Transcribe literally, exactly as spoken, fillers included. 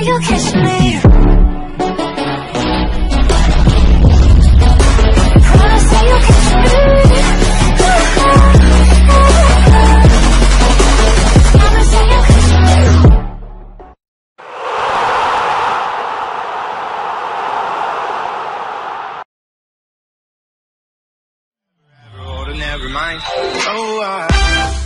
you'll catch me. Promise that you'll catch me. Promise that you'll catch me. Never mind. Oh, I